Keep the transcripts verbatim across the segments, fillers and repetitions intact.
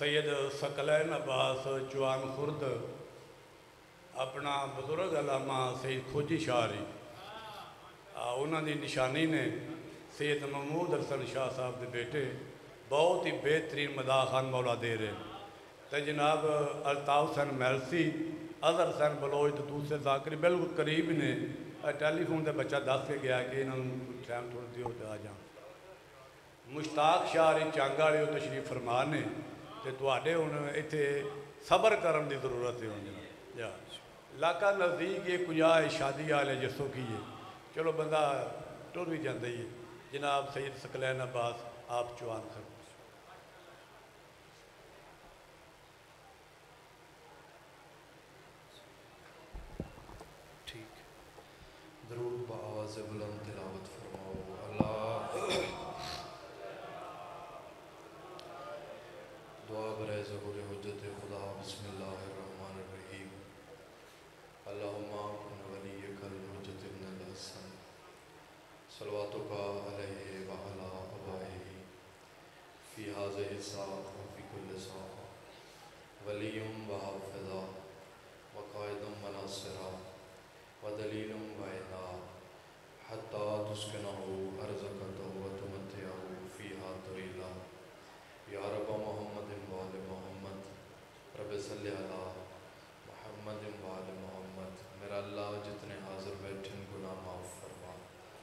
سید ثقلین عباس چوان خرد اپنا بزرگ علامہ سید کھوجی شاہری انہوں دی نشانی نے سید محمود حسن شاہ صاحب دے بیٹے بہت ہی بہترین مداح خان مولا دے رہے ہیں تو جناب الطاف حسین میلسی اظہر حسین بلوچ تو دوسرے ذاکری بالکل قریب نے ٹیلی فون تے بچہ دس کے گیا کہ انہوں نے ٹائم تھوڑا دیو تے آ جاؤں مشتاق شاہری چانگا والے تشریف فرما نے تے تواڈے ہن ایتھے صبر کرن دی ضرورت ہے ہن جا علاقہ نزدیک یہ کجا ہے شادی والے جسوں کی ہے چلو بندہ ٹر بھی جاندا ہی ہے جناب سید ثقلین عباس آپ چوان کر ٹھیک درود بآواز بلند تلاوت فرماؤ اللہ دعا برائے ظہور حجت خدا بسم اللہ الرحمن الرحیم اللہم کن ولیک الحجت ابن الحسن صلواتک علیہ وعلا آبائہ فی ھذہ الساعۃ وفی کل ساعۃ ولی و حافظہ وقائد مناصرہ ودلیل وعنا حتی تسکنہ ارزقہ وتمتعہ فیہا طویلا یا رب محمد وآل محمد رب صلی علی محمد وآل محمد میرا اللہ جتنے حاضر بیٹھن گناہ معاف فرما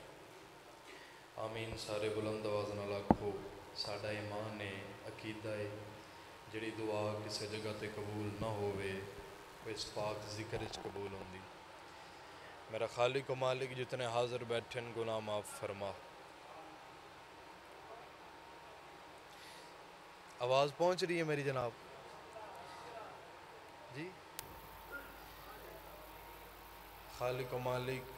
آمین سارے بلند آواز نال آکھو ساڈا ایمان ہے عقیدہ ہے جڑی دعا کسی جگہ تے قبول نہ ہوئے وہ اس پاک ذکر اچ قبول ہوندی میرا خالق و مالک جتنے حاضر بیٹھن گناہ معاف فرما آواز پہنچ رہی ہے میری جناب جی خالق و مالک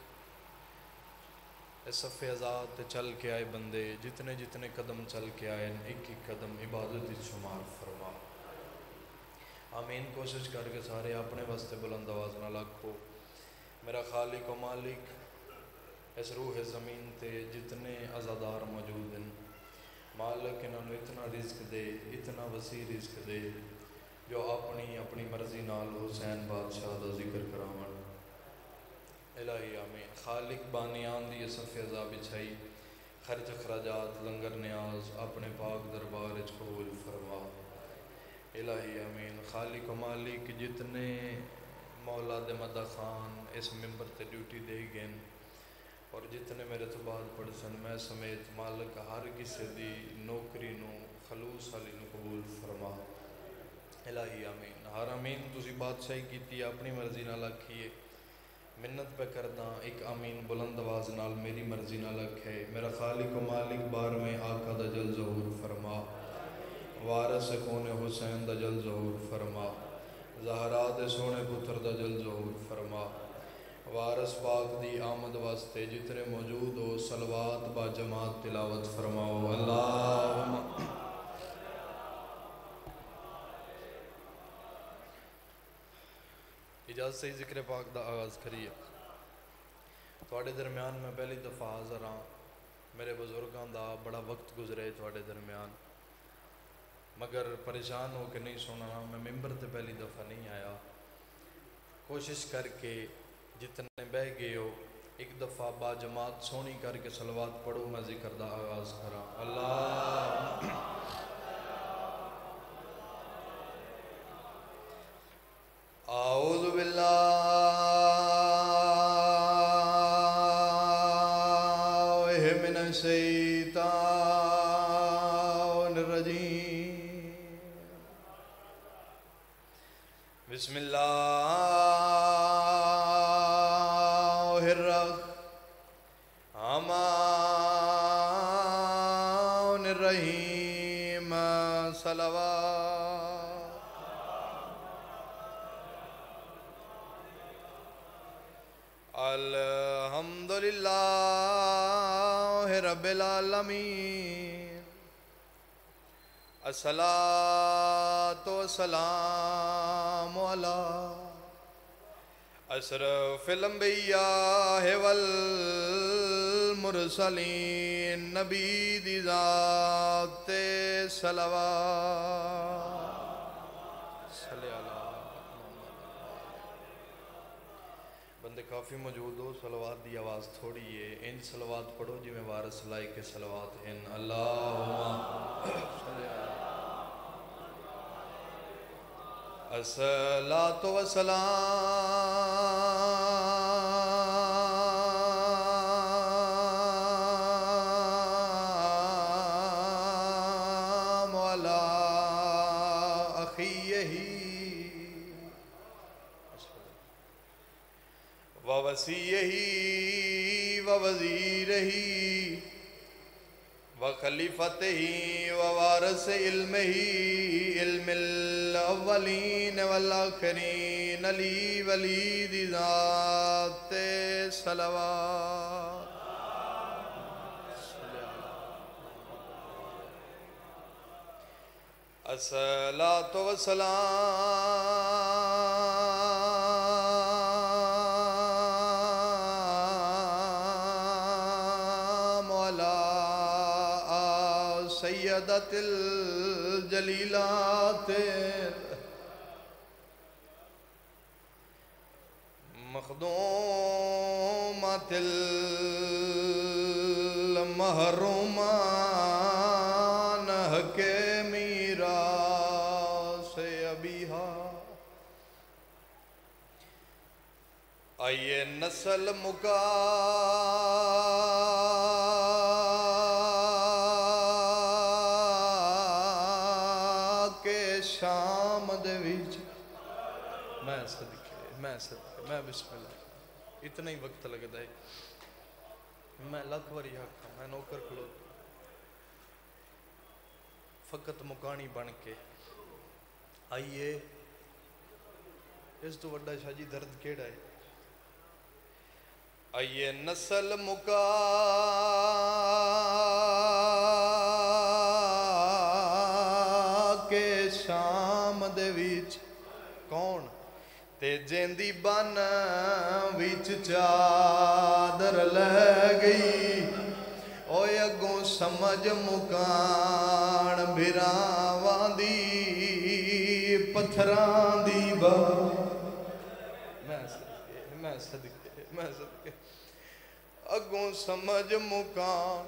اس صف ازاد تے چل کے آئے بندے جتنے جتنے قدم چل کے آئے ایک ایک قدم عبادت شمار فرما آمین کوشش کر کے سارے اپنے واسطے بلند آواز نہ آکھو میرا خالق و مالک اس روح زمین تے جتنے عزادار موجود ہیں مالک انہوں نے اتنا رزق دے اتنا وسیع رزق دے جو اپنی اپنی مرضی نال حسین بادشاہ دا ذکر کراون الہی آمین خالق بانیان دی صف ازا بچھائی خرچ اخراجات لنگر نیاز اپنے پاک دربار اچ قبول فرما الہی آمین خالق و مالک جتنے مولا دے مدہ خان اس ممبر تے ڈیوٹی دے گئے اور جتنے میرے تو بعد پڑھ سن میں سمیت مالک ہر کسی دی نوکری نو خلوص علی نو قبول فرما الہی آمین ہر امین تسی بادشاہی کیتی اپنی مرضی نہ لکھیے منت پہ کردہ ایک آمین بلند آواز نال میری مرضی نہ لکھے میرا خالق و مالک بار میں آقا دا جل ظہور فرما وارث خون حسین دا جل ظہور فرما زہرا دے سونے پتر دا جل ظہور فرما وارث پاک دی آمد واسطے جتنے موجود ہو صلوات با جماعت تلاوت فرماؤ اللہم اجازت سے ذکر پاک دا آغاز کریے تواڈے درمیان میں پہلی دفعہ حاضر ہاں میرے بزرگاں دا بڑا وقت گزرے تواڈے درمیان مگر پریشان ہو کے نہیں سننا میں ممبر تے پہلی دفعہ نہیں آیا کوشش کر کے جتنے بہ گئے ہو ایک دفعہ با جماعت سونی کر کے صلوات پڑھو میں ذکر دا آغاز کرا اللہ اعوذ باللہ من الشیطان الرجیم بسم اللہ الرحمن الرحیم صلوات الحمدللہ رب العالمین الصلاۃ والسلام علی اشرف الانبیاء والمرسلین نبی دی ذات صلوات کافی موجود ہو، صلوات دی آواز تھوڑی ہے، ان صلوات پڑھو جی میں وارث لائی کے صلوات ان اللہم الصلاۃ والسلام علی اخیہ ووصیہ ووزیرہ وخلیفتہ ووارث علمہ علم الاولین والآخرین علی ولی ذات صلوات الصلاۃ والسلام علی سیدۃ الجلیلات مخدومات المحرومان حق میراث ابیہا آئیے نسل مکا کے شام دے وچ میں صدقے میں صدقے میں بسم اللہ اتنا ہی وقت لگتا ہے میں لکھ وری آکھا میں نوکر کھلو فقط مکانی بن کے آئیے اس تو وڈا شاہ جی درد کیڑا ہے آئیے نسل مکا کے شام دے وچ کون تے جیندی بن وچ چادر لے گئی اوے اگوں سمجھ مکان بھراواں دی پتھراں دی با میں صدقے میں صدقے میں صدقے اگوں سمجھ مکان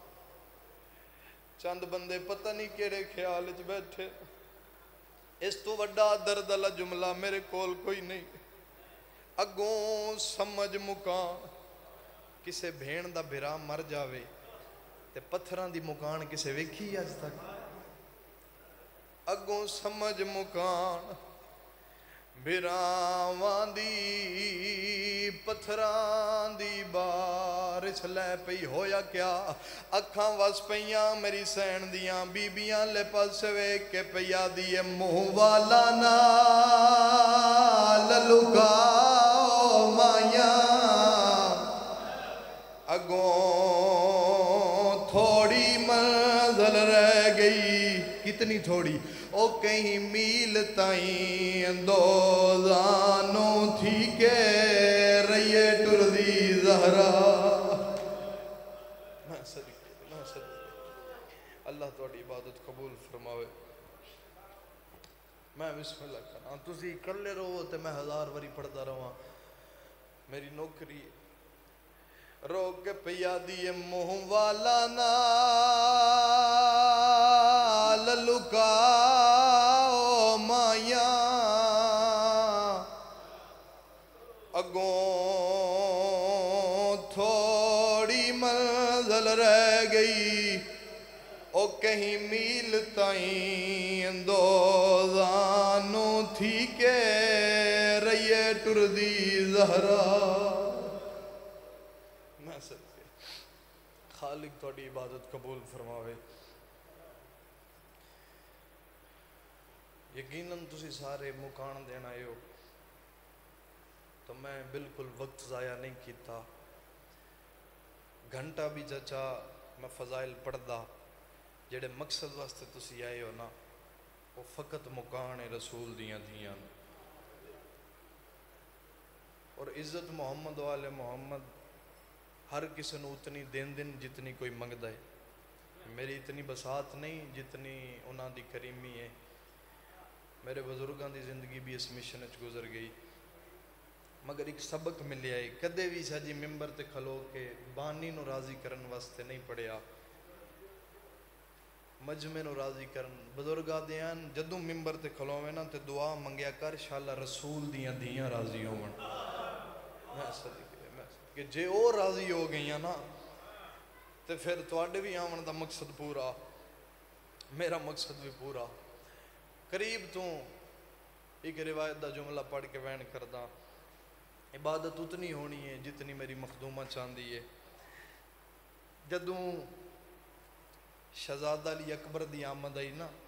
چند بندے پتہ نہیں کیڑے خیال وچ بیٹھے اس تو وڈا درد والا جملہ میرے کول کوئی نہیں اگوں سمجھ مکان کسے بھین دا بھرا مر جاوے تے پتھراں دی مکان کسے ویکھی اج تک اگوں سمجھ مکان بھراواں دی پتھراں دی بارش لے پئی ہویا کیا اکھاں وس پیاں میری سین دیاں بیبیاں لے پاس ویکھ کے پیا دیے منہ والا نال لکاؤ مایاں اگوں تھوڑی منزل رہ گئی کتنی تھوڑی او کہیں میل تائیں دو زانوں تھی کہ رہیے ٹردی زہرا میں صدقے میں صدقے اللہ تھوڑی عبادت قبول فرماوے میں بسم اللہ کرنا تسی کر لے رہو تے میں ہزار وری پڑھتا رہا میری نوکری رو کے پیا دیے منہ والا نال لکاؤ مایاں اگوں تھوڑی منزل رہ گئی او کہیں میل تائیں دو زانوں تھی کہ رہیے ٹردی زہرا میں صدقے خالق تھوڑی عبادت قبول فرماوے یقیناً تسی سارے مکان دینا آئے ہو تو میں بالکل وقت ضائع نہیں کیتا گھنٹہ بھی چچا میں فضائل پڑھدا جڑے مقصد واسطے تسی آئے ہو نا وہ فقط مکان رسول دیاں دیاں اور عزت محمد والے محمد ہر کسی نو اتنی دین دن جتنی کوئی منگدا ہے میری اتنی بساط نہیں جتنی انہاں دی کریمی ہے میرے بزرگاں دی زندگی بھی اس مشن وچ گزر گئی مگر ایک سبق ملیا ہے، کدے بھی سا جی ممبر تے کھلو کے بانی نو راضی کرن واسطے نہیں پڑھیا، مجمع نو راضی کرن. بزرگاں دیاں جدوں ممبر تے کھلووے نا تے دعا منگیا کر انشاءاللہ رسول دیاں دیاں راضی ہون. میں صدقے میں کہ جے او راضی ہو گئیاں نا تے پھر تواڈے بھی آون دا مقصد پورا، میرا مقصد بھی پورا. قریب تو ایک روایت دا جملہ پڑھ کے وین کردا، عبادت اتنی ہونی ہے جتنی میری مخدومہ چاندی ہے. جدوں شہزادہ علی اکبر دی آمد آئی نا،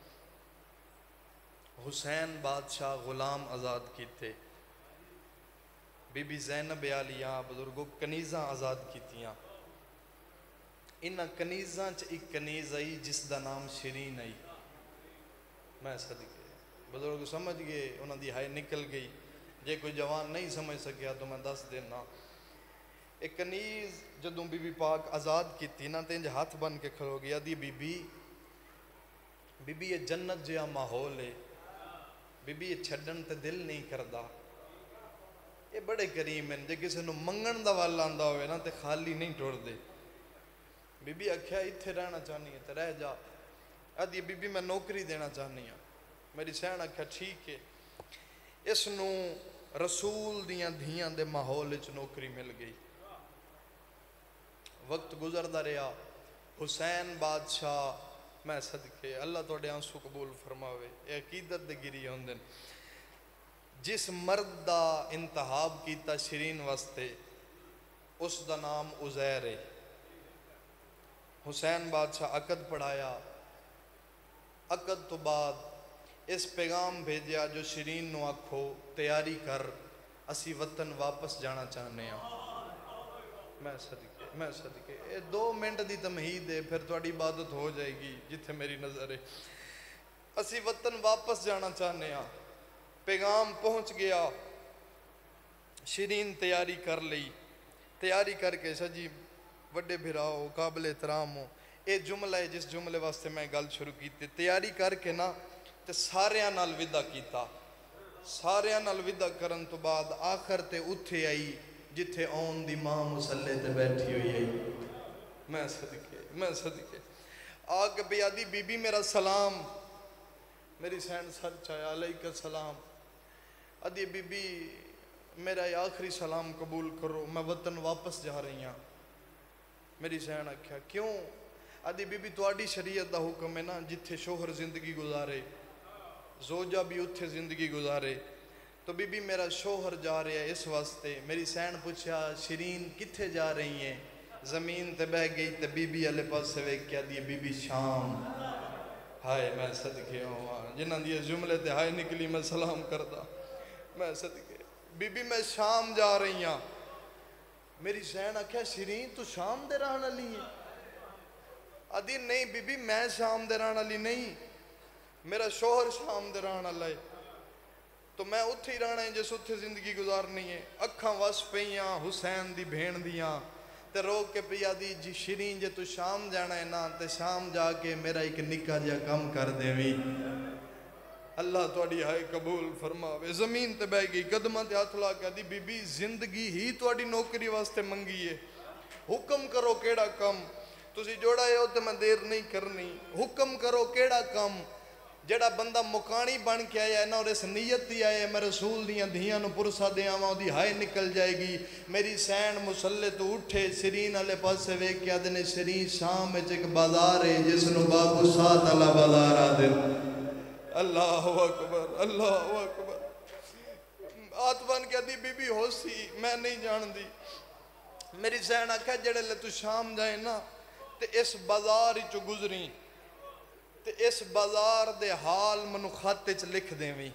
حسین بادشاہ غلام آزاد کیتے، بی بی زینب عالیہ بزرگوں کنیزاں آزاد کیتیاں. انہاں کنیزاں چ ایک کنیز آئی جس دا نام شیرین آئی. میں صدقے بزرگ سمجھ گئے، انہاں دی ہائے نکل گئی. جے کوئی جوان نہیں سمجھ سکیا تو میں دس دینا. ایک کنیز جدوں بی بی پاک آزاد کیتی نا تے انج ہاتھ بن کے کھلو گیا دی بی بی بی بی یہ جنت جہا ماحول ہے، بی بی یہ چھڈن تے دل نہیں کردا. یہ بڑے کریم ہیں، جے کسی نو منگن دا وال آندا ہوئے نا تے خالی نہیں ٹر دے. بی بی آکھیا اتھے رہنا چاہنی ہے تے رہ جا. آدھی بی بی میں نوکری دینا چاہنی ہوں. میری سہن آکھیا ٹھیک ہے. اس نو رسول دیاں دھیاں دے ماحول وچ نوکری مل گئی. وقت گزردا رہا، حسین بادشاہ میں صدقے اللہ توڑے آنسو قبول فرماوے، اے عقیدت دے گری ہوندن. جس مرد دا انتخاب کیتا شیرین واسطے اس دا نام عزیر ہے. حسین بادشاہ عقد پڑھایا. عقد تو بعد اس پیغام بھیجیا جو شیرین نو آکھو تیاری کر، اسی وطن واپس جانا چاہنے ہیں. میں صدقے میں صدقے اے دو منٹ دی تمہید ہے، پھر تواڈی عبادت ہو جائے گی جتھے میری نظر ہے. اسی وطن واپس جانا چاہنے ہیں. پیغام پہنچ گیا. شیرین تیاری کر لئی. تیاری کر کے سجی وڈے بھراؤ قابل احترام ہو، اے جملہ ہے جس جملے واسطے میں گل شروع کی تھی. تیاری کر کے نا تے ساریاں نال ودا کیتا. ساریاں نال ودا کرن تو بعد آخر تے اتھے آئی جتھے اون دی ماں مسلے تے بیٹھی ہوئی ہے. میں صدقے میں صدقے آگ بے آدھی بی بی میرا سلام. میری سین سر چاہیا علیکہ السلام. آدھی بی بی میرا یہ آخری سلام قبول کرو، میں وطن واپس جا رہی ہوں. میری سین آکھیا کیوں؟ آدھی بی بی تواڈی شریعت دا حکم ہے نا جتھے شوہر زندگی گزارے زوجہ بھی اتھے زندگی گزارے. تو بی بی میرا شوہر جا رہا ہے اس واسطے. میری سین پوچھا شیرین کتھے جا رہی ہیں؟ زمین تے بہ گئی تے بی بی علیہ پاس سے ویک کیا دی بی بی شام. ہائے میں صدقے ہوں جنہ دی جملے تے ہائے نکلی میں سلام کردا. میں صدقے بی بی میں شام جا رہی ہوں. میری سین آکھیا شیرین تو شام دے رہن والی ہے؟ آدھی نہیں بی بی میں شام دے رہن والی نہیں، میرا شوہر شام دے رہن والا ہے. تو میں اتھے ہی رہنا ہے جس اتھے زندگی گزارنی ہے. اکھاں وس پئیاں حسین دی بھین دیاں تے رو کے پیا دی جی شیرین جے تو شام جانا ہے نا تے شام جا کے میرا ایک نکا جا کم کر دیویں. اللہ تواڈی ہائے قبول فرماوے. زمین تے بہ گئی قدماں تے ہاتھ لا کے دی بی بی زندگی ہی تواڈی نوکری واسطے منگی ہے، حکم کرو کیڑا کم. تسی جوڑا ہے ہو تے میں دیر نہیں کرنی. حکم کرو کیڑا کم. جڑا بندہ مکانی بن کے آیا ہے نا اور اس نیت دی آیا ہے میں رسول دیاں دھیاں نو پرسا دے آواں دی ہائے نکل جائے گی. میری سین مسلے تو اٹھے شیرین والے پاسے ویکھ کے آدھے نے شیرین شام وچ ایک بازار ہے جس نو بابو سات والا بازار آدھے. اللہ اکبر اللہ اکبر. ہاتھ بن کے آدھی بی بی ہو سی میں نہیں جان دی. میری سین آکھا جڑے لے تو شام جائے نا تے اس بازار چو گزری تے اس بازار دے حال منو خط چ لکھ دیویں.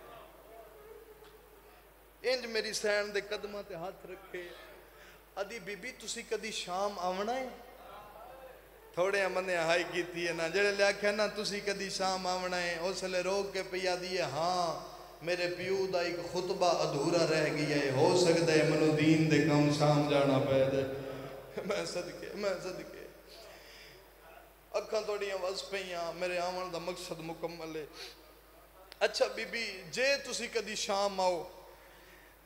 انج میری سین دے قدمہ تے ہاتھ رکھے. آدھی بی بی تسی کدی شام آونا ہے؟ تھوڑے امنے ہائی کیتی ہے نا جڑے لے آکھیا نا تسی کدی شام آونا ہے. اس لے روک کے پیا دیئے ہاں میرے پیو دا ایک خطبہ ادھورا رہ گیا ہے، ہو سکتا ہے منو دین دے کم شام جانا پہ دے. میں صدقے میں صدقے اکھاں توڑیاں وز پئیاں میرے آمن دا مقصد مکمل ہے. اچھا بی بی جے تسی کدی شام آؤ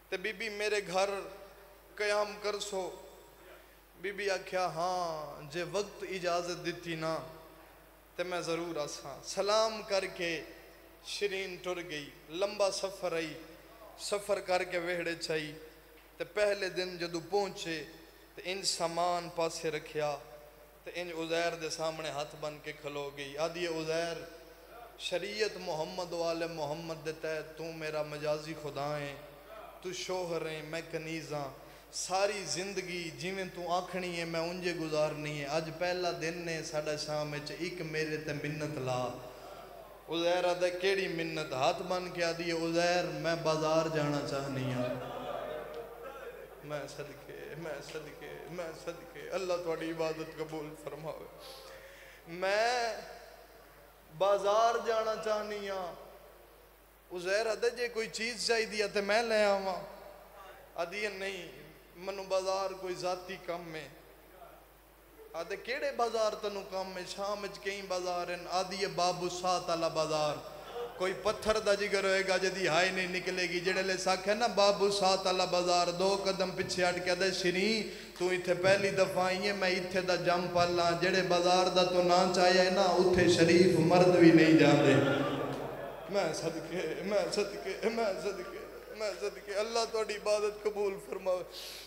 تے بی بی میرے گھر قیام کر سو. بی بی آکھیا ہاں جے وقت اجازت دیتی نا تے میں ضرور آساں. سلام کر کے شرین ٹر گئی. لمبا سفر آئی, سفر کر کے وہڑے چائی. تے پہلے دن جدو پہنچے تے انج سامان پاسے رکھیا تے انج عزیر دے سامنے ہاتھ بن کے کھلو گئی. آدھی عزیر شریعت محمد والے محمد دے تحت تو میرا مجازی خدا ہے, تو شوہر ہے, میں کنیزاں, ساری زندگی جیویں تو آکھنی ہے میں انجے گزارنی ہے. اج پہلا دن نے ساڑھا شام وچ ایک میرے تے منت لا. عزیر آدھے کیڑی منت؟ ہاتھ بن کے آدھی عزیر میں بازار جانا چاہنی ہوں. میں صدقے میں صدقے میں صدقے اللہ تھوڑی عبادت قبول فرماوے. میں بازار جانا چاہنی ہوں. عزیر آدھے جے کوئی چیز چاہی دیا تے میں لے آواں. آدھی نہیں منو بازار کوئی ذاتی کم ہے. آدھے کیڑے بازار تنو کم ہے؟ شام وچ کئی بازار ہیں. آدھی بابو سات والا بازار. کوئی پتھر دا جگر ہوئے گا جدی ہائی نہیں نکلے گی. جڑے لے ساکھ ہے نا بابو سات والا بازار, دو قدم پیچھے ہٹ کے آدھے شرین تو ایتھے پہلی دفعہ آئی ہے, میں ایتھے دا جم پالا. جڑے بازار دا تو نہ چاہیا ہے نا اتھے شریف مرد بھی نہیں جاندے. میں صدقے میں صدقے میں صدقے میں صدقے اللہ تھوڑی عبادت قبول فرماوے.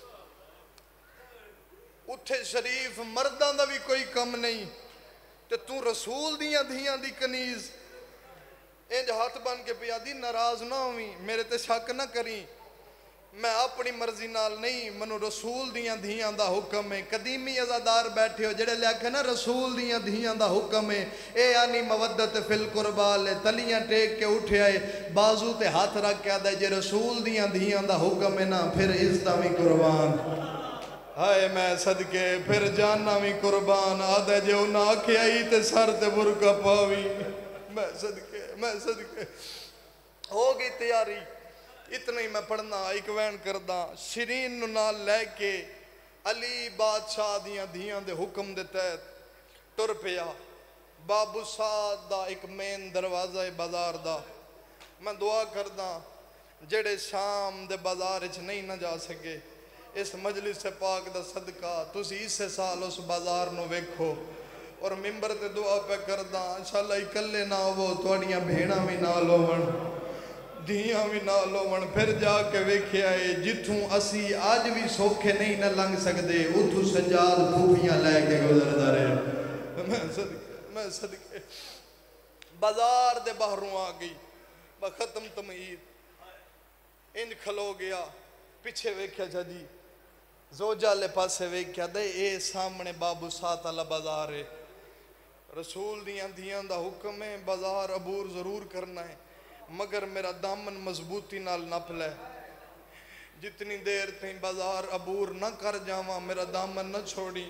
اتھے شریف مرداں دا بھی کوئی کم نہیں تے تو رسول دیاں دھیاں دی کنیز. انج ہاتھ بن کے پیا دی ناراض نہ ہوئی, میرے تے شک نہ کریں, میں اپنی مرضی نال نہیں, منو رسول دیاں دھیاں دا حکم ہے. قدیمی عزادار بیٹھے ہو جڑے لے کے نا رسول دیاں دھیاں دا حکم ہے, اے آنی مودت فی القربال ہے. تلیاں ٹیک کے اٹھے آئے, بازو تے ہاتھ رکھ کے آدھے جے رسول دیاں دھیاں دا حکم ہے نا پھر عزتاں بھی قربان. ہائے میں صدقے پھر جانا بھی قربان. آدھے جے انہاں آکھے آئی تے سر تے برکا پاوی. میں صدقے میں صدقے ہو گئی تیاری. اتنا ہی میں پڑھنا ایک وین کردہ شرین نو نال لے کے علی بادشاہ دیاں دھیاں دے حکم دے تحت ٹر پیا. بابو سعد دا ایک مین دروازہ بازار دا. میں دعا کردہ جڑے شام دے بازار اچھ نہیں نہ جا سکے, اس مجلس پاک دا صدقہ تسی اس سال اس بازار نو ویکھو اور ممبر تے دعا پہ کردہ انشاءاللہ اکلے نہ ہو توڑیاں بھیڑاں بھی نہ لوون دھیاں بھی نہ لوون. پھر جا کے ویکھے آئے جتھوں اسی آج بھی سوکھے نہیں نہ لنگ سکدے اتھوں سجاد پھوپیاں لے کے گزر دا رہے. میں صدقے میں صدقے بازار دے باہروں آ گئی. ختم تمہید انج کھلو گیا, پیچھے ویکھیا جا جی زوجہ لے پاسے ویکھیا دے اے سامنے بابو سات والا بازار ہے. رسول دیاں دیاں دا حکم ہے بازار عبور ضرور کرنا ہے, مگر میرا دامن مضبوطی نال نپ لے. جتنی دیر تھی بازار عبور نہ کر جاواں میرا دامن نہ چھوڑی.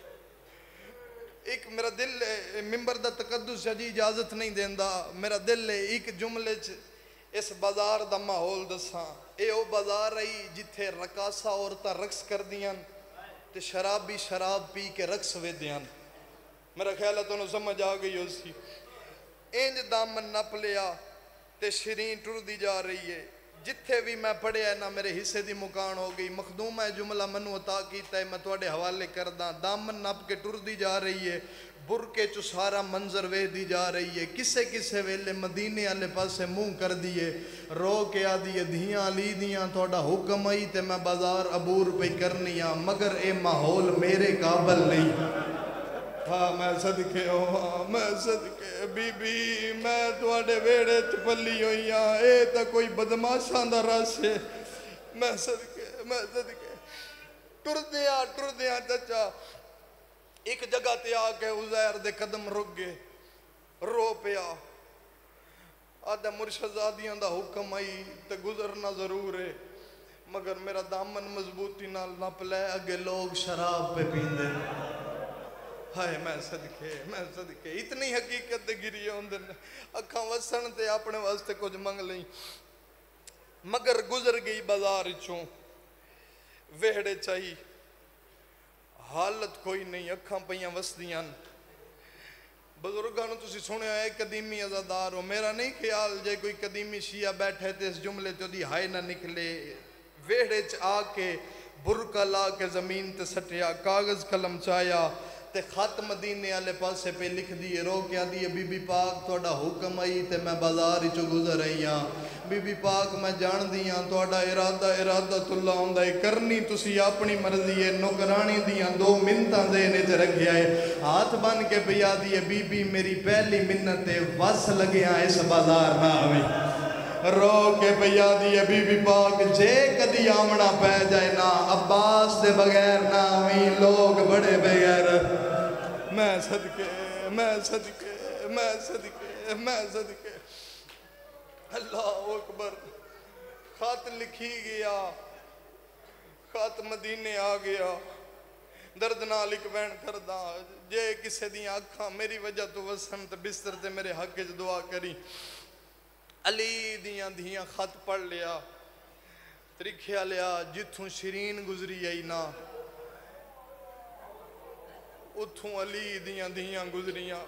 ایک میرا دل ممبر دا تقدس جی اجازت نہیں دیندا, میرا دل ہے ایک جملے چ اس بازار دا ماحول دساں. اے او بازار رہی جتھے رقاصہ عورتاں رقص کر دیاں تے شرابی شراب پی کے رقص وے دیاں. میرا خیال ہے تو انہوں سمجھ آ گئی ہو سی. انج دامن نپ لیا تے شرین ٹر دی جا رہی ہے. جتھے بھی میں پڑھے ہے نا میرے حصے دی مکان ہو گئی. مخدوم ہے جملہ منو عطا کیتا ہے میں توڑے حوالے کرداں. دامن نپ کے ٹر دی جا رہی ہے, برکے چو سارا منظر وے دی جا رہی ہے. کسے کسے ویلے مدینے والے پاسے منہ کر دیے, رو کے آ دیے دھیاں لی دیاں توڑا حکم آئی تے میں بازار عبور پہ کرنی ہاں, مگر اے ماحول میرے قابل نہیں. ہاں میں صدقے ہو ہاں میں صدقے بی بی میں توڑے ویڑے چپلی ہوئی ہاں, اے تا کوئی بدماشاں دا رس ہے. میں صدقے میں صدقے ٹر دیا ٹر دیا چچا ایک جگہ تے آ کے عزیر دے قدم رک گئے, رو پیا. آدھا مرشدزادیاں دا حکم آئی تے گزرنا ضرور ہے, مگر میرا دامن مضبوطی نال نپ لے اگے لوگ شراب پہ پیندے. ہائے میں صدقے میں صدقے اتنی حقیقت دے گری ہوندن اکھاں وسن تے اپنے واسطے کچھ منگ لیں. مگر گزر گئی بازار چوں وہڑے چاہی حالت کوئی نہیں, اکھاں پہیاں وسدیاں. بزرگاں تسی سنے آئے قدیمی عزادار ہو, میرا نہیں خیال جے کوئی قدیمی شیعہ بیٹھے تے اس جملے تے دی ہائے نہ نکلے ویڑے چ آ کے برکا لا کے زمین تے سٹیا کاغذ قلم چایا تے خط مدینے والے پاسے پہ لکھ دیے رو کیا دیے بی بی پاک تہاڈا حکم آئی تے میں بازار وچوں گزر آئی ہاں بی بی پاک میں جان دی ہاں تہاڈا ارادہ ارادہ اللہ ہوندا ہے کرنی تسی اپنی مرضی ہے نوکرانی دیاں دو منتاں ذہن وچ رکھیا ہے ہاتھ بن کے پیا دیے بی بی میری پہلی منت ہے وس لگیا اس بازار نہ آویں رو کے پیا دیے بی بی پاک جے کدی آمنا پہ جائے نا عباس دے بغیر نا آمین لوگ بڑے بغیر میں صدقے میں صدقے میں صدقے میں صدقے اللہ اکبر خط لکھی گیا خط مدینے آ گیا درد نال ایک بین کردہ جے کسے دیاں اکھاں میری وجہ تو وسن تے بستر تے میرے حق وچ دعا کری علی دیاں دیاں خط پڑھ لیا ترکھیا لیا جتھوں شیرین گزری آئی نا اتھوں علی دیاں دیاں گزریاں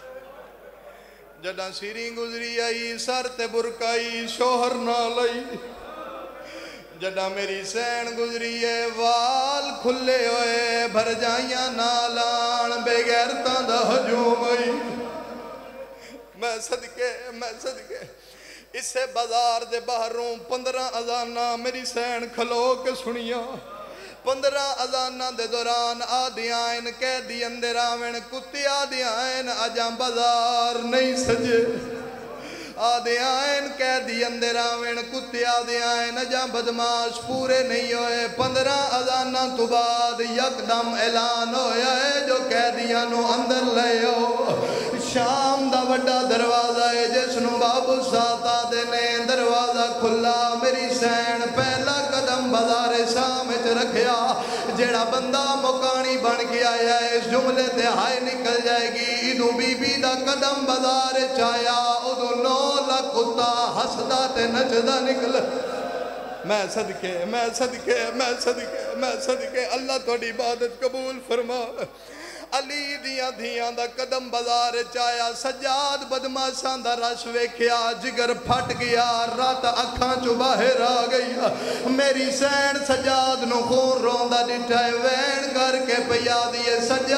جڑا شیرین گزری آئی سر تے برکائی شوہر نہ لئی جڑا میری سین گزری ہے وال کھلے ہوئے بھر جائیاں نالان بے غیرتاں دا ہجوم آئی میں صدقے میں صدقے اسے بازار دے باہروں پندرہ ازانہ میری سین کھلو کے سنیا پندرہ ازانہ دے دوران آدھی آئین کہہ دی اندر آوین کتی آدھی آئین اجاں بازار نہیں سجے آدھے آئین کہہ دی اندر آوین کتی آدھے آئین اجاں بدماش پورے نہیں ہوئے پندرہ ازانہ تو بعد یک دم اعلان ہویا ہے جو کہہ دیا نو اندر لے ہو شام دا وڈا دروازہ ہے جس نو بابو ساتا دینے دروازہ کھلا میری سین پہلا قدم بازار شام وچ رکھیا جیڑا بندہ مکانی بن گیا ہے اس جملے تے ہائے نکل جائے گی ادو بی بی دا قدم بازار چایا ادو نو لکھ کتا ہسدا تے نچدا نکل میں صدقے میں صدقے میں صدقے میں صدقے اللہ تھوڑی عبادت قبول فرما علی دیاں دیاں دا قدم بازار چایا سجاد بدماشاں دا رش ویکھیا جگر پھٹ گیا رات اکھاں چو باہر آ گئی میری سین سجاد نو خون روندا ڈٹھا وین کر کے پیا دیے سجاد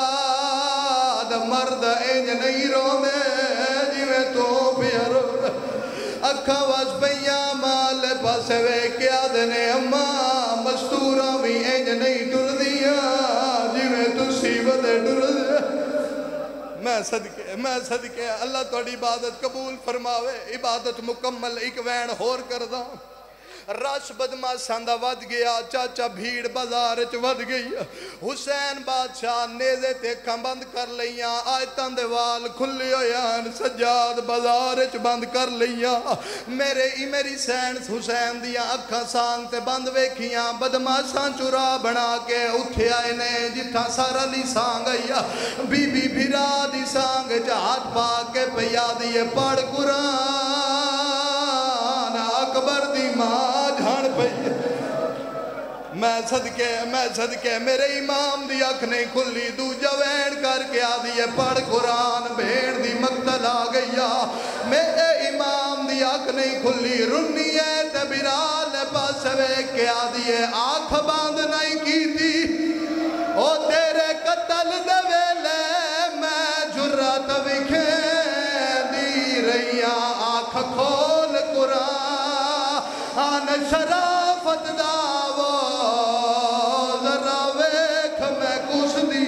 مرد انج نہیں روندے جویں تو پیا رو اکھاں وس پیا مال پاسے ویکھیا دنے اماں مستوراں وی انج نہیں ٹردیاں میں صدقے میں صدقے اللہ توڑی عبادت قبول فرماوے عبادت مکمل ایک وین ہور کردہ رش بدماشاں دا ود گیا چاچا بھیڑ بازار چ ود گئی حسین بادشاہ نیزے تے اکھاں بند کر لیاں آیتاں دے وال کھلے ہویاں سجاد بازار چ بند کر لیاں میرے ای میری سین حسین دیاں اکھاں سانگ تے بند ویکھیاں بدماشاں چورا بنا کے اٹھے آئے نے جتھاں سارا لی سانگ آیا بی بی بھیرا دی سانگ چ ہاتھ پا کے پیا دیے پڑھ قرآن اکبر دی ماں میں صدقے میں صدقے میرے امام دی اکھ نہیں کھلی دو جوین کر کے آدھیے پڑھ قرآن بھیڑ دی مقتل آ گیا میرے امام دی اکھ نہیں کھلی رنی ہے تے برال پاس ویک کے آدھیے آنکھ باندھ نہیں کی تھی او تیرے قتل دے ویلے میں جرات وکھے دی رہیاں آنکھ کھول قرآن شرافت داو ذرا ویکھ میں کس دی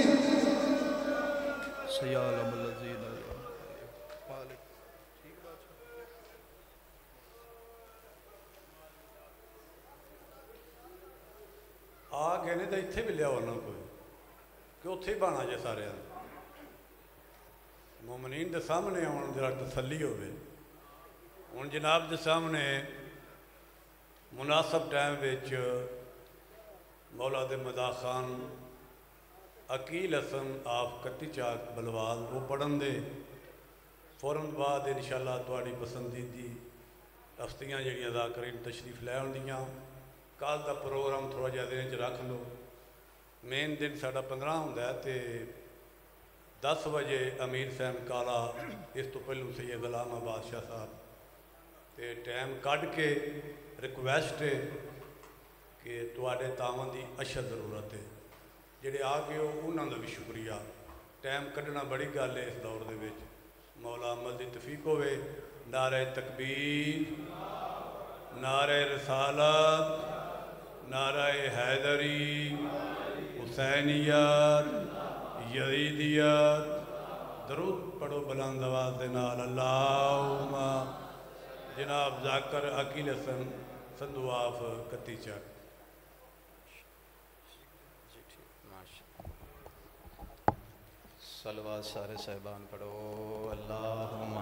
سیالم اللذین مالک آ گئے نے تو اتھے بھی لیا ہونا کوئی کہ اتھے بانا جے سارے مومنین دے سامنے ہون ذرا تسلی ہوئے ان جناب دے سامنے مناسب ٹائم وچ مولا دے مدا خان عقیل حسن آف کتی چاک بلوال وہ پڑھن دے فوراً بعد انشاءاللہ تواڈی پسندیدی ہفتیاں جڑیاں ادا کریں تشریف لے آندیاں کل دا پروگرام تھوڑا جہا دن چ رکھ لو مین دن ساڈا پندرہ ہوندا ہے تے دس بجے امیر سین کالا اس تو پہلو سید غلام بادشاہ صاحب تے ٹائم کڈ کے ریکویسٹ کہ تواڈے تاواں دی اشد ضرورت ہے جڑے آ گئے ہو انہاں دا بھی شکریہ ٹائم کڈنا بڑی گل ہے اس دور دے وچ مولا عمل دی توفیق ہوئے نعرہ تکبیر نعرہ رسالت نعرہ حیدری حسینیت یزیدیت درود پڑھو بلند آواز دے نال اللہم جناب ذاکر عقیل حسن سندواف کتی چک صلوات سارے صاحبان پڑھو اللہم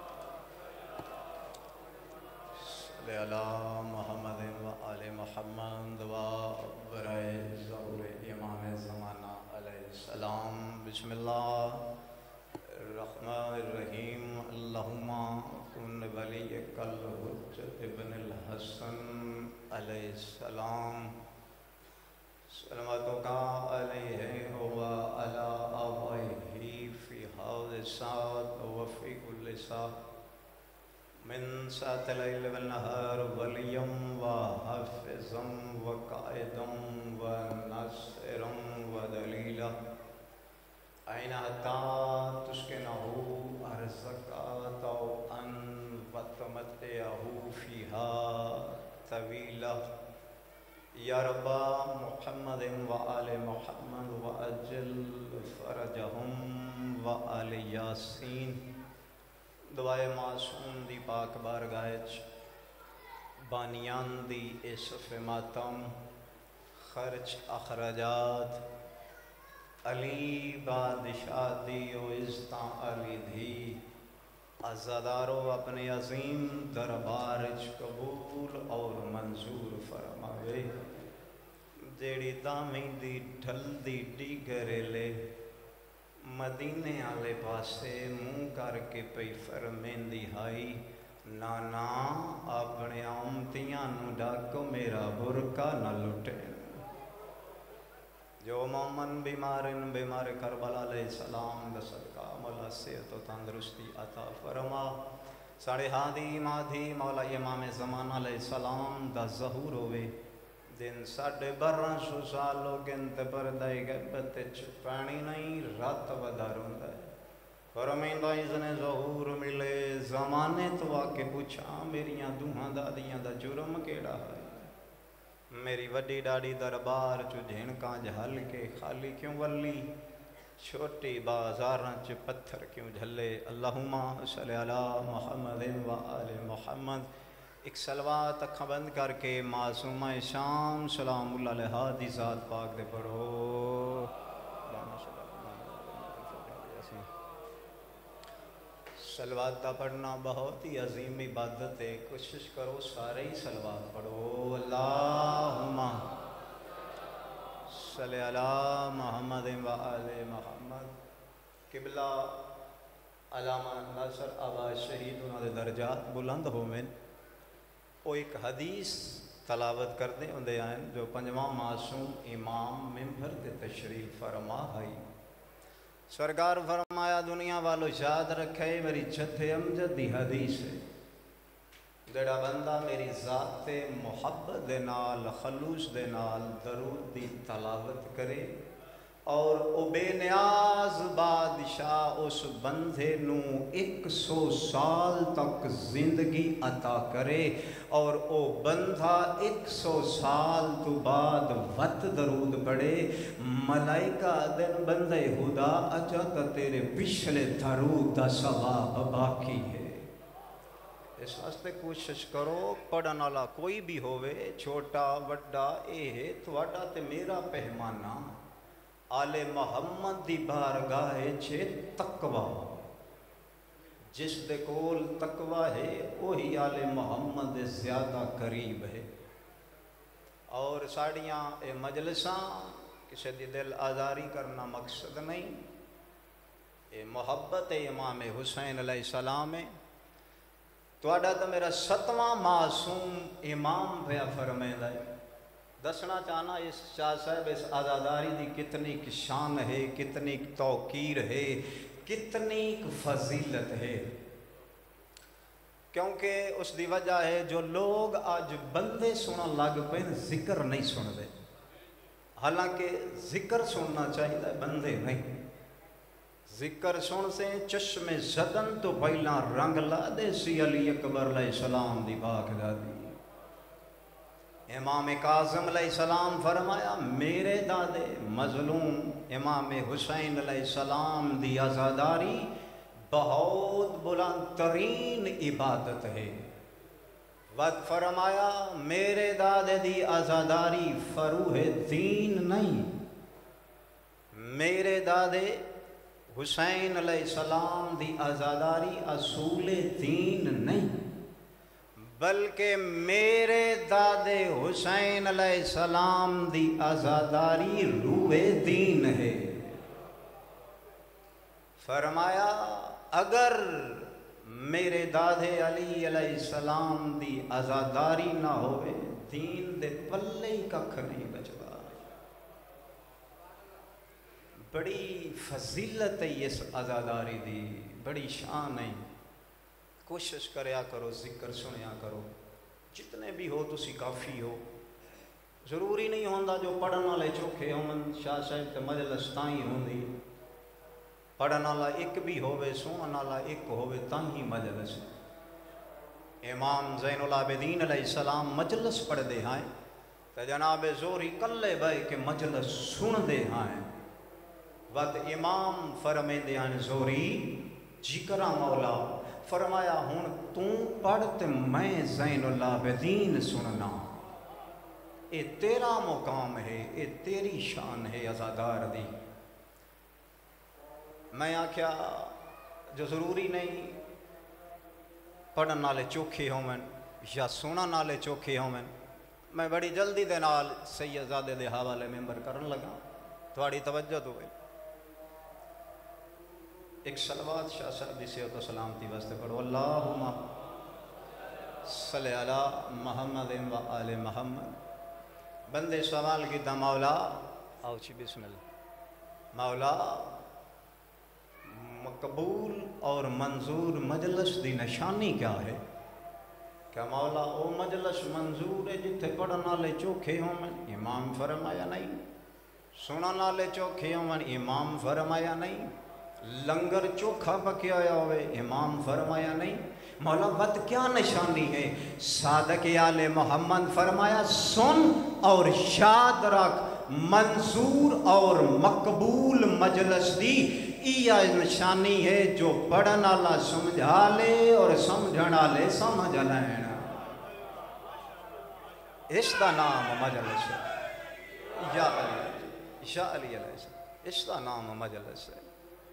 صلی علی محمد و آل محمد و برائے ظہور امام زمانہ علیہ السلام بسم اللہ الرحمن الرحیم اللہم کن ولیک الحجت ابن الحسن علیہ السلام سلامتوں کا علیہ و علی آبائہ فی حوض سات و فی کل سات من سات اللیل والنہار ولیم و حفظم و قائدم و نصرم و دلیلہ این حتی تسکنہو ارزقات و ان و تمتعہو فیہا طویلہ یا رب محمد و آل محمد و اجل فرجہم و آل یاسین دعائے معصوم دی پاک بارگاہچ بانیان دی اسف ماتم خرچ اخراجات علی بادشاہ دی و عزتاں علی دی عزادارو اپنے عظیم دربارچ قبول اور منظور فرماوے جیڑی دامی دی ڈھل دی ڈیگرے لے مدینے آلے پاسے منہ کر کے پئی فرمیندی ہائی نانا اپنے امتیاں نو ڈاکو میرا برکا نہ لٹے جو مومن بیمارن بیمار کربلا علیہ السلام دا صدقہ مولا صحت و تندرستی عطا فرما ساڑھے ہادی مادھی مولا امام زمان علیہ السلام دا ظہور ہوئے دن ساڑھے برن سو سالو گنت بردائی غیبت چھپانی نہیں رات وداروں دائے فرمین دا اذن ظہور ملے زمانے تو آکے پوچھا میریاں دوہاں دادیاں دا جرم کیڑا ہے میری وڈی ڈاڑی دربار چو جھنکاں جھل کے خالی کیوں ولی چھوٹی بازاراں چ پتھر کیوں جھلے اللہم صلی علی محمد و آل محمد ایک سلوات اکھاں بند کر کے معصومہ شام سلام اللہ علیہ دی ذات پاک دے پڑھو سلوات دا پڑھنا بہت ہی عظیم عبادت ہے کوشش کرو سارے ہی سلوات پڑھو اللہم صلی علی محمد و آل محمد قبلہ علامہ ناصر آباد شہید انہوں نے درجات بلند ہوئے وہ ایک حدیث تلاوت کرتے ہوندے آئیں جو پنجواں معصوم امام ممبر تے تشریف فرما ہے سرکار فرمایا دنیا والو یاد رکھے میری جتھے امجد دی حدیث ہے جڑا بندہ میری ذات محبت دے نال خلوص دے نال درود دی تلاوت کرے اور او بے نیاز بادشاہ اس بندے نو ایک سو سال تک زندگی عطا کرے اور او بندہ ایک سو سال تو بعد وقت درود پڑے ملائکہ دن بندے خدا اچھا تا تیرے پچھلے درود دا ثواب باقی ہے اس واسطے کوشش کرو پڑھن والا کوئی بھی ہوئے چھوٹا وڈا اے ہے تواڈا تے میرا پہمانہ آل محمد دی بارگاہ چھے تقوی جس دے کول تقوی ہے وہی آل محمد دے زیادہ قریب ہے اور ساڑیاں اے مجلساں کسی دی دل آزاری کرنا مقصد نہیں اے محبت امام حسین علیہ السلام ہے تواڈا تو میرا ستواں معصوم امام پہ فرمیندہ ہے دسنا چاہنا اس شاہ صاحب اس آزاداری دی کتنی شان ہے کتنی توقیر ہے کتنی فضیلت ہے کیونکہ اس دی وجہ ہے جو لوگ آج بندے سنن لگ پے ذکر نہیں سن دے، حالانکہ ذکر سننا چاہیے بندے نہیں۔ ذکر سن سے چشم زدن تو پہلا رنگ لا دے سی علی اکبر علیہ السلام دی پاک دادی۔ امام کاظم علیہ السلام فرمایا میرے دادے مظلوم امام حسین علیہ السلام دی عزاداری بہت بلند ترین عبادت ہے۔ وقت فرمایا میرے دادے دی عزاداری فروح دین نہیں، میرے دادے حسین علیہ السلام دی عزاداری اصول دین نہیں، بلکہ میرے دادے حسین علیہ السلام دی عزاداری روح دین ہے۔ فرمایا اگر میرے دادے علی علیہ السلام دی عزاداری نہ ہوئے دین دے پلے ہی ککھ نہیں بچتا۔ بڑی فضیلت ہے اس عزاداری دی، بڑی شان ہے۔ کوشش کریا کرو، ذکر سنیا کرو، جتنے بھی ہو تسی کافی ہو۔ ضروری نہیں ہوندا جو پڑھن والے چوکھے ہون شاہ صاحب تے مجلس تائیں ہوندی، پڑھن والا ایک بھی ہووے سنن والا ایک ہووے تاں ہی مجلس۔ امام زین العابدین علیہ السلام مجلس پڑھ دے ہیں تے جناب زوری کلے بے کے مجلس سن دے ہیں۔ وقت امام فرمیندے ہیں زوری جی کرا مولا، فرمایا ہن توں پڑھ تے میں زین العابدین سننا، اے تیرا مقام ہے، اے تیری شان ہے عزادار دی۔ میں آکھیا جو ضروری نہیں پڑھن والے چوکھے ہومن یا سنن والے چوکھے ہومن۔ میں بڑی جلدی دے نال سید زادے دے حوالے ممبر کرن لگا، تھوڑی توجہ ہوئے۔ ایک صلوات شاہ صاحب دی صحت و سلامتی واسطے پڑھو، اللہم صلی علی محمد و آل محمد۔ بندے سوال کیتا مولا، آؤ چی بسم اللہ، مولا مقبول اور منظور مجلس دی نشانی کیا ہے؟ کہ مولا او مجلس منظور ہے جتھے پڑھن والے چوکھے ہوں؟ امام فرمایا نہیں۔ سنن والے چوکھے ہوں؟ امام فرمایا نہیں۔ لنگر چوکھا پکیا ہوا ہوئے؟ امام فرمایا نہیں۔ مولا بت کیا نشانی ہے؟ صادق آل محمد فرمایا سن اور یاد رکھ منظور اور مقبول مجلس دی یہ نشانی ہے جو پڑھن والا سمجھا لے اور سمجھن والے سمجھ لین، اس دا نام مجلس ہے۔ یا علی یا علی علیہ السلام، اس دا نام مجلس ہے۔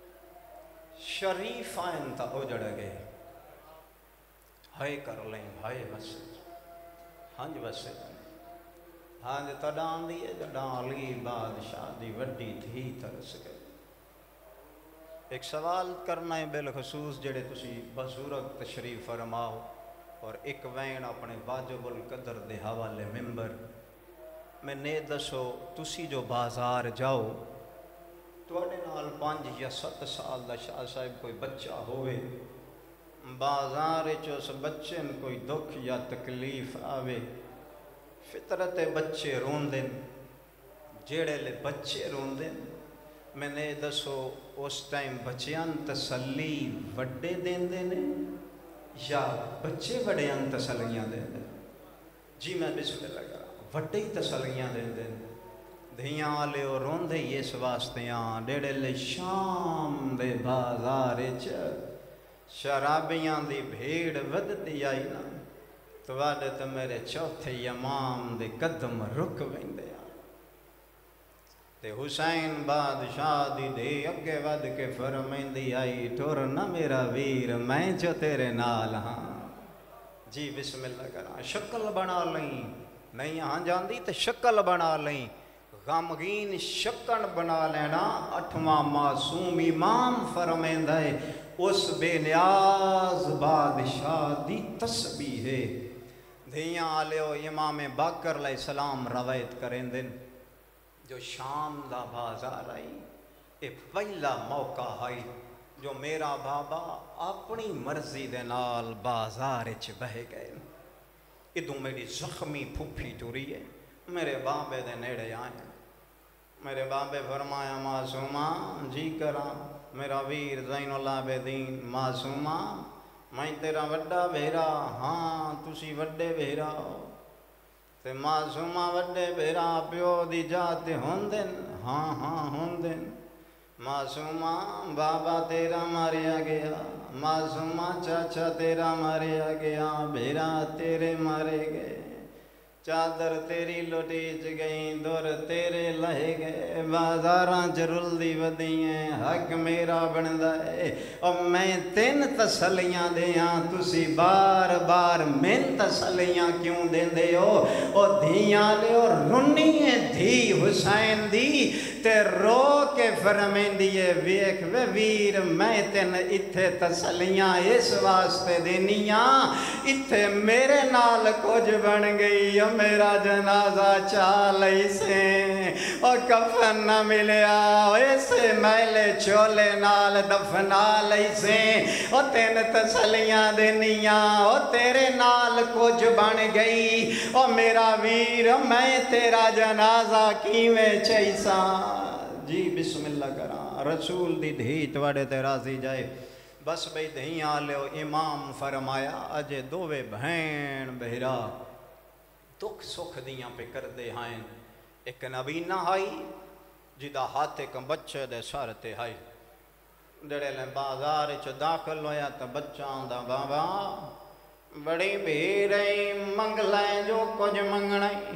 شریفائن تا اجڑ گئے، ہائے کر لیں ہائے مسجد، ہنج مسجد ہنج تڈان دیئے جڈان علی بادشاہ دی وڈی تھی ترس گئے۔ ایک سوال کرنا ہے بالخصوص جڑے تسی بزرگ تشریف فرماؤ، اور ایک وین اپنے واجب القدر دے حوالے ممبر میں نے دسو تسی جو بازار جاؤ توڑے نال پانچ یا ست سال دا شاہ صاحب کوئی بچہ ہوئے، بازار چوس بچے کوئی دکھ یا تکلیف آوے، فطرت بچے رون دیں، جیڑے لے بچے رون دیں، میں نے دسو اس ٹائم بچیاں تسلی وڈے دیں دیں یا بچے وڈیاں تسلیاں دیں دیں؟ جی میں بسم اللہ کرا وڈے ہی تسلیاں دیں دیں۔ دھیاں آلے اور رون دے اس واسطیاں ڈیڑے لے شام دے بازار چ شرابیاں دی بھیڑ ودتی آئی نا، تو واڑے تو میرے چوتھے امام دے قدم رک ویندے آ، تے حسین بادشاہ دی دے اگے ود کے فرمیندی آئی ٹر نہ میرا ویر میں جو تیرے نال ہاں۔ جی بسم اللہ کرا شکل بنا لیں، نہیں ہاں جاندی تے شکل بنا لیں، غمگین شکل بنا لینا۔ اٹھواں معصوم امام فرمیندہ ہے اس بے نیاز بادشاہ دی تسبیح ہے۔ دھیاں آلے ہو امام باقر علیہ السلام روایت کریں دن جو شام دا بازار آئی، اے پہلا موقع آئی جو میرا بابا اپنی مرضی دے نال بازار چ بہ گئے ادوں میری زخمی پھپھی ٹری ہے میرے بابے دے نیڑے آئے میرے بابے فرمایا معصومہ جی کراں میرا ویر زین العابدین معصومہ میں تیرا وڈا بھیرا ہاں تسی وڈے بھیرا تے معصومہ وڈے بھیرا پیو دی جات ہوندن ہاں ہاں ہوندن معصومہ بابا تیرا ماریا گیا معصومہ چاچا تیرا ماریا گیا بھیرا تیرے مارے گئے چادر تیری لٹیچ گئی دور تیرے لہے گئے بازاراں چرل دی ودیئیں حق میرا بندہ ہے اور میں تین تسلیاں دیاں تسی بار بار میں تسلیاں کیوں دیں دے ہو اور دھیاں لے اور رنی ہے دھی حسین دی تے رو کے فرمین دیئے ویک وے ویر میں تین اتھے تسلیاں اس واسطے دینیاں اتھے میرے نال کچھ بن گئی میرا جنازہ چالئی سے اور کفن نہ ملیا ایسے میلے چولے نال دفنا لئی سے اور تین تسلیاں دنیاں اور تیرے نال کچھ بن گئی اور میرا ویر میں تیرا جنازہ کیویں چیسا جی بسم اللہ کراں رسول دی دھی توڑے تے راضی جائے بس بھئی دہیں آلے امام فرمایا اجے دووے بھین بہرا دکھ سکھ دیاں پہ کر دے ہائیں ایک نبینہ ہائی جدہ ہاتھ ایک بچے دے سارتے ہائی جڑے لیں بازار چو داخل ہویا تا بچان دا بابا بڑی بھیریں منگ لائیں جو کچھ منگنائیں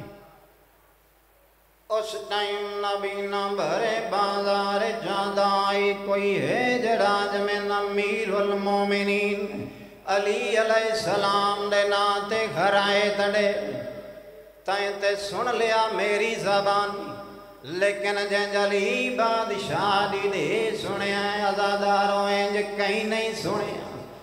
اس ٹائم نبینہ بھرے بازار جاندہ آئی کوئی ہے جڑاج میں امیر المومنین علی علیہ السلام دے ناتے گھر آئے تڑے تائیں تے سن لیا میری زبان لیکن جن جلی بادشاہ دی دے سنے ہیں ازاداروں انج کہیں نہیں سنے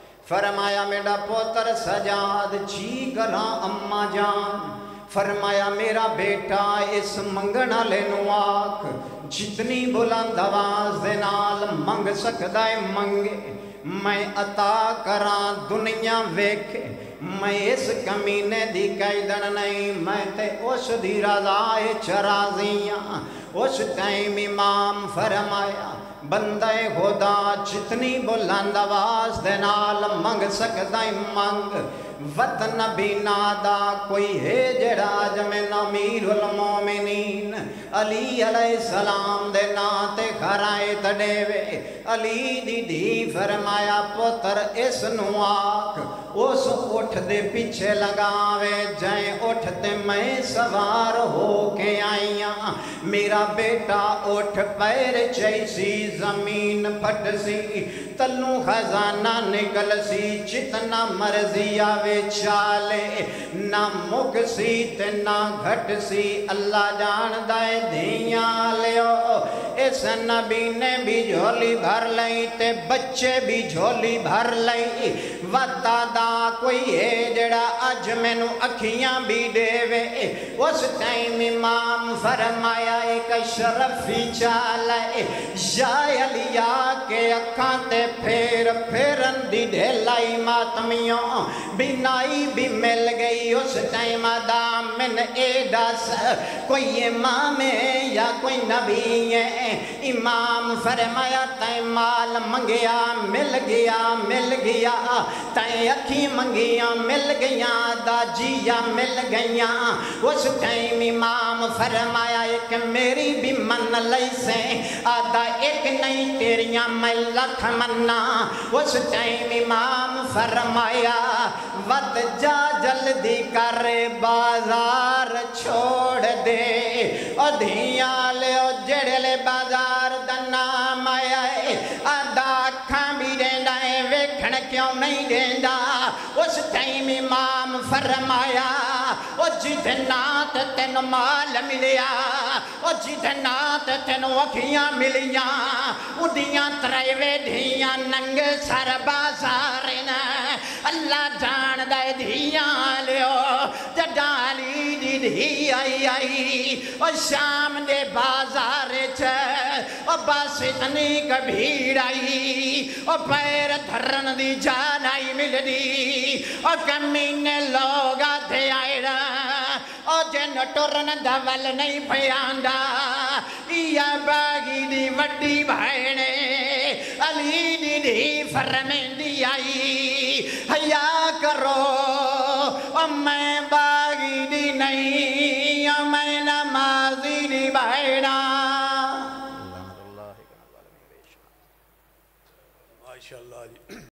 فرمایا میرا پوتر سجاد جی گلاں اماں جان فرمایا میرا بیٹا اس منگنا لینو آکھ جتنی بلند آواز دے نال منگ سکدا ہے منگے میں عطا کراں دنیا ویکھے میں اس کمینے دی قیدن نہیں میں تے اس دی رضائے چرازیاں اس ٹائم امام فرمایا بندہ خدا جتنی بلند آواز دے نال منگ سکدا ہے منگ وطن بھی نادا کوئی ہے جڑا جمن امیر المومنین علی علیہ السلام دے ناتے گھرائے تڑے وے علی دی دی فرمایا پتر اس نو آکھ اس اٹھ دے پیچھے لگاوے جائیں اٹھ تے میں سوار ہو کے آئیاں میرا بیٹا اٹھ پیر چیسی زمین پھٹ سی تلوں خزانہ نکل سی جتنا مرضی آوے چالے نہ مک سی تے نہ گھٹ سی اللہ جان دائے دھیاں لیو اس نبی نے بھی جھولی بھر لئی تے بچے بھی جھولی بھر لئی وطا دا کوئی ہے جڑا اج میں نو اکھیاں بھی دے وے اس ٹائم امام فرمایا ایک شرفی چالے یا علیہ کے اکھاں تے پھر پھرن دی ڈھیلائی ماتمیوں بینائی بھی مل گئی اس ٹائم آدام من ایڈاس کوئی امام ہے یا کوئی نبی ہے امام فرمایا تائیں مال منگیا مل گیا مل گیا تائیں اکھی منگیا مل گیا دا جیا مل گیا اس ٹائم امام فرمایا ایک میری بھی من لئی سے آدھا ایک نہیں تیریاں میں لکھ مننا اس ٹائم امام فرمایا ود جا جلدی کر بازار چھوڑ دے اور دھیاں لے او جڑے لے بازار دا نام آیا ہے آدھا کھاں بھی دیندا ہے ویکھن کیوں نہیں دیندا اس ٹائم امام فرمایا او جتنات تین مال ملیا او جتنات تین وکھیاں ملیاں اُدیاں تریوے دھیاں ننگ سر بازارنا اللہ جان دائے دھیاں لیو جڈالی دی دھی آئی آئی او شام دے بازار چھے او بس اتنی کا بھیڑ آئی او پیر دھرن دی جان آئی مل دی او کمینے لوگ آدھے آئے را او جن ٹرن دول نہیں پیاندا یا باغی دی وڈی بھائنے علی دی دی فرمین دی آئی حیا کرو او میں با